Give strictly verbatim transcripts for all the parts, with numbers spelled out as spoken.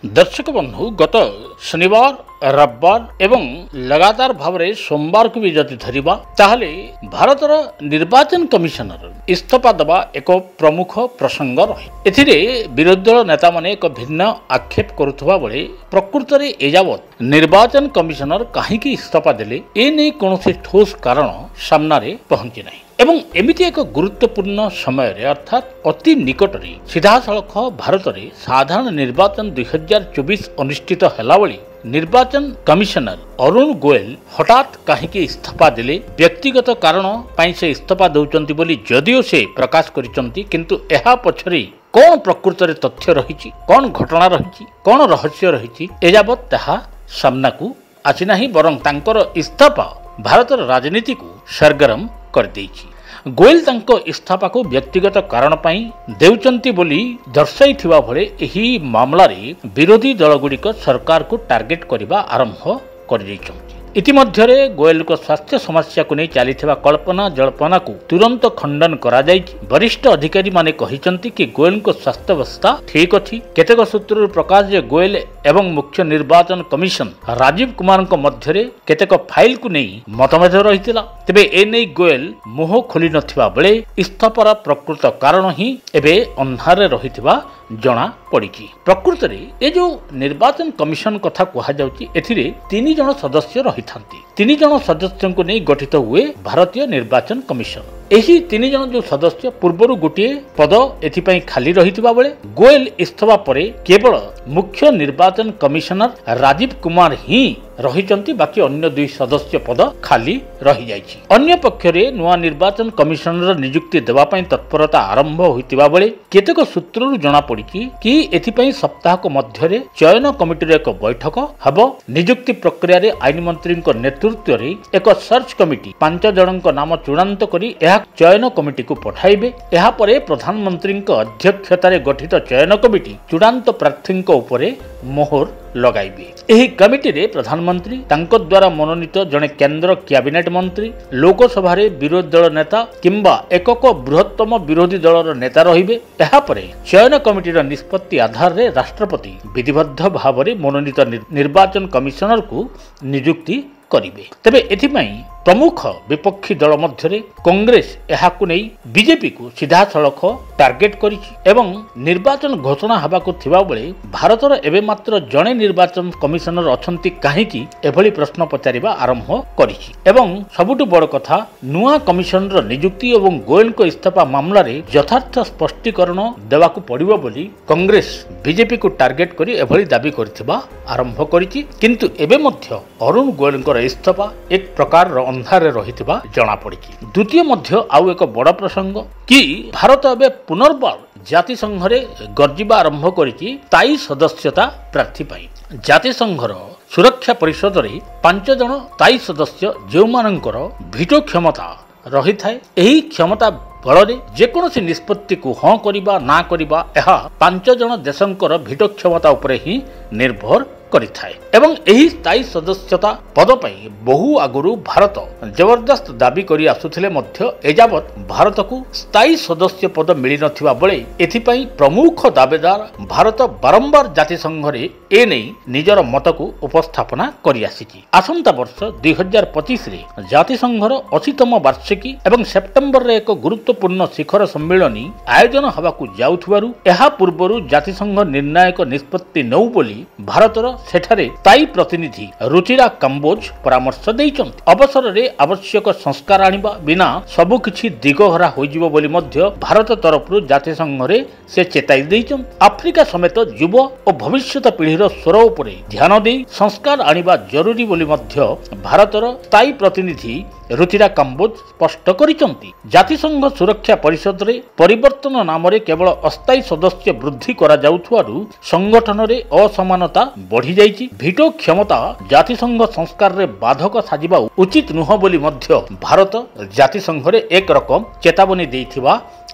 दर्शक बंधु गत शनिवार रविवार एवं लगातार भाव में सोमवार को भी जदि धरिबा ताहले भारतर निर्वाचन कमिशनर इस्तीफा देवा एक प्रमुख प्रसंग रही। एथिरे विरोधी दल नेता माने एक भिन्न आक्षेप करुथबा बेले प्रकृत रे एजावत निर्वाचन कमिशनर काहेकि इस्तीफा देले ए नै कोनोसी ठोस कारण सामना रे पहुंची नाही एवं एमिति एक गुरुत्वपूर्ण समय रे अर्थात अति निकट रे सीधासलख भारत रे साधारण निर्वाचन दुई हजार चौबीस अनुष्ठित हैला बेले निर्वाचन कमिशनर अरुण गोयल हठात काहेकि इस्तीफा देले व्यक्तिगत कारण पाई से इस्तीफा दउचंती बोली जदिओ से प्रकाश करिसंती किंतु एहा पछरे कोन प्रकृत रे तथ्य रहिछि कोन घटना रहिछि कोन रहस्य रहिछि एजाबत ताहा सामना को आछि नाही बरं तांकर इस्तीफा भारतर राजनीति को सरगरम कर देछि। गोयल तांको इस्तीफा को व्यक्तिगत कारण पाई देउचंती बोली दर्शाइथिबा भले एही मामला रे विरोधी दलगुड़िक सरकार को टार्गेट करिबा आरंभ कर दैछंती। इतिमध्यरे गोयल को स्वास्थ्य समस्या को नहीं चलीथिबा कल्पना जल्पना को तुरंत खंडन करा जायछि। वरिष्ठ अधिकारी माने कहिसंती कि गोयल को स्वास्थ्य अवस्था ठीक अछि। केतेक सूत्रରୁ प्रकाश जे गोयल एवं मुख्य निर्वाचन कमिशन राजीव कुमार को मध्यरे केतेक फाइल को नहीं मतभेद रहितिला। तेबे ए नै गोयल मुह खोली नथिबा बेले इस्तीफार प्रकृत कारण ही एबे अन्हारे रहितिबा जना पड़िछि। प्रकृत रे ए जो निर्वाचन कमिशन कथा कहा जाउछि एथिरे तीन जन सदस्य रहिथांती। तीन जन सदस्यों को नहीं गठित हुए भारतीय निर्वाचन कमिशन। एही तीन जन जो सदस्य पूर्वरु गोटे पद एथिपई खाली रहितिबा बेले गोयल इस्तीफा परे केवल मुख्य निर्वाचन कमिशनर राजीव कुमार ही रहिचंती बाकी अन्य दुई सदस्य पद खाली रहि जायछि। अन्य पक्षरे नुआ निर्वाचन कमिशनर नियुक्ति देबा पई तत्परता आरंभ होइतिबा बेले केतेक सूत्ररु जणा पड़िछि कि एथिपई सप्ताह को मध्यरे चयन कमिटीर एक बैठक हबो। नियुक्ति प्रक्रिया रे आईन मंत्री नेतृत्व रे एक सर्च कमिटी पांच जनक नाम चूड़ांत करी एहा चयन कमिटी को पठाइबे। एहा परे प्रधानमंत्री अध्यक्षतार गठित चयन कमिटी चूड़ांत प्रार्थी उपरे मोहर लगाइबे। एही कमिटी रे प्रधानमंत्री तांको द्वारा मनोनीत जने केंद्र कैबिनेट मंत्री लोकसभा रे विरोधी दल नेता किंबा एकक बृहत्तम विरोधी दलर नेता रहिबे। एहा परे चयन कमिटीर निष्पत्ति आधार रे राष्ट्रपति विधिबद्ध भाव में मनोनीत निर्वाचन कमिशनर को नियुक्ति करिबे। तबे एथिपई प्रमुख विपक्षी दल मध्यरे कांग्रेस एहाकु नै बीजेपी को सीधा सड़क टार्गेट करिछि एवं निर्वाचन घोषणा हबाकु थिबा बेले भारतर एबे मात्र जणे निर्वाचन कमिशनर अछंती काहेकि एभली प्रश्न पचारिबा आरंभ करिछि एवं सबुटु बड़ कथा नुआ कमिशनर नियुक्ति एवं गोयल को इस्तीफा मामला रे यथार्थ स्पष्टीकरण देवाकु पड़िबो बोली कांग्रेस बीजेपी को टार्गेट करी एभली दाबी करथिबा आरंभ करिछि। किंतु एबे मध्य अरुण गोयलकर इस्तीफा एक प्रकार अंधारे रहितिबा जणा पड़िछि। द्वितीय मध्य आउ एक बड़ प्रसंग कि भारत एबे पुनर्बार जाति संघरे गर्जिबा आरंभ करिछि ताई सदस्यता प्रार्थी पाई। जाति संघर सुरक्षा परिषद रे पांच जन ताई सदस्य जेउमानंकर भिटो क्षमता रही थाए। एही क्षमता फल जेकोसी निष्पत्ति को हाँ करिबा ना करिबा एहा पांच जन देशंकर भिटो क्षमता उपरे ही निर्भर करिथाए एवं एही स्थायी सदस्यता पद पई बहु आगुरु भारत जबरदस्त दाबी करी आसुथिले मध्य एजावत भारत को स्थायी सदस्य पद मिली नथिबा बेले एथिपई प्रमुख दावेदार भारत बारंबार जाति संघरे ए नै निजर मत को उपस्थापना करि आसिछि। आसंता वर्ष दुई हजार पच्चीस रे जाति संघर अशीतम वार्षिकी एवं सेप्टेम्बर रे एक गुरुत्वपूर्ण शिखर सम्मेलनी आयोजन हबाकु जाउथुबारु एहा पूर्वरु जाति संघ निर्णायक निष्पत्ति नौ बोली भारतर सेठारे ताई प्रतिनिधि रुचिरा काम्बोज परामर्श दैछन्ति। अवसर रे आवश्यक संस्कार आनिबा बिना सबु किछि दिगहरा होइजिबो बोली मध्य भारत तरफरु जाति संघरे से चेताई दैछन्ति। आफ्रिका समेत युव और भविष्यत पीढ़ीर स्वर उपरे ध्यान दे संस्कार आनिबा जरूरी बोली मध्य भारतर ताई प्रतिनिधि रुचिरा काम्बोज स्पष्ट करिसंति। जातिसंघ सुरक्षा परिषद रे परिवर्तन नाम रे केवल अस्थायी सदस्य वृद्धि करा जाउथुवारु संगठन रे असमानता बढ़ी जाइछि। भिटो क्षमता जातिसंघ संस्कार रे बाधक साजिबा उचित नुह बोली मध्य भारत जातिसंघ रे एक रकम चेतावनी देइथिबा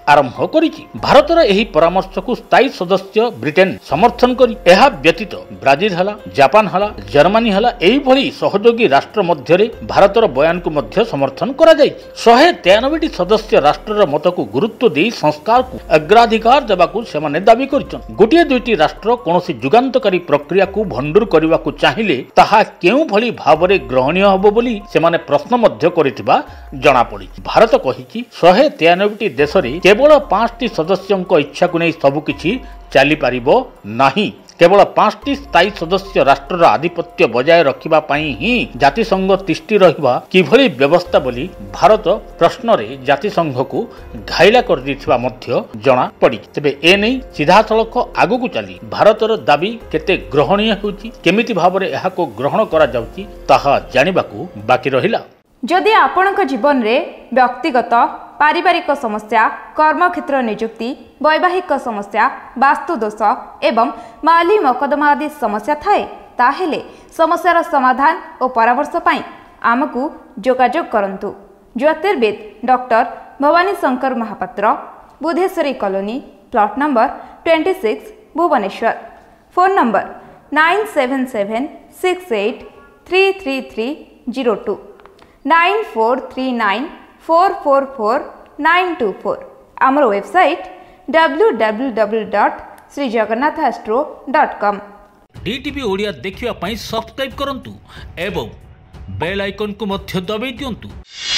आरंभ करिछि। भारतर एही परामर्श को स्थायी सदस्य ब्रिटेन समर्थन करी एहा व्यतीत ब्राजिल हला, जापान हला, जर्मनी हला एही भली सहयोगी राष्ट्र मध्यरे भारतर बयान को मध्य समर्थन करा जाय। शहे तेयानबे सदस्य राष्ट्रर मत को गुरुत्व दे संस्कार को अग्राधिकार देबाकू सेमाने दाबी करिछन। गोटिए दुईटी राष्ट्र कोनोसी जुगान्तकारी प्रक्रिया को भंडूर करने को चाहिए ताहा केउ भली भावरे ग्रहणीय हबो बोली सेमाने प्रश्न मध्य करिथिबा जणा पड़ी। भारत कहिछि शहे तेयानबे देश रे केवल पांचटी सदस्यों इच्छा को नहीं सबुकिछि चली पारिबो नाही। केवल पांचटी स्थायी सदस्य राष्ट्रर आधिपत्य बजाय रखिबा पई ही जातिसंघ तिष्ठि रहिबा किभली व्यवस्था बोली भारत प्रश्न रे जातिसंघ को घाइला कर दिथिबा मध्य जणा पड़ी। तबे ए नै सीधा सड़क आगु को चली भारतर दाबी केते ग्रहणीय होउची, केमिति भाबरे एहा को ग्रहण करा जाउची ताहा जानिबाकू बाकी रहिला। जदि आपणक जीवन रे व्यक्तिगत पारिवारिक समस्या, कर्मक्षेत्र नियुक्ति, वैवाहिक समस्या, वास्तुदोष एवं माली मकदमा आदि समस्या थाए ताहेले समस्यार समाधान और परामर्श पाई आमकू जोगाजोग करंतु। ज्योतिर्विद doctor Bhabani Shankar Mahapatra, Budheswari colony, plot number छब्बीस, Bhubaneswar. Phone number nine seven seven six eight three three three zero two nine four three nine four four four nine two four. आमर website W W W dot Shri Jagannath astro dot com. DTV Odia देखिवा पई subscribe करंतु एवं bell icon को मध्य दबाई दियंतु।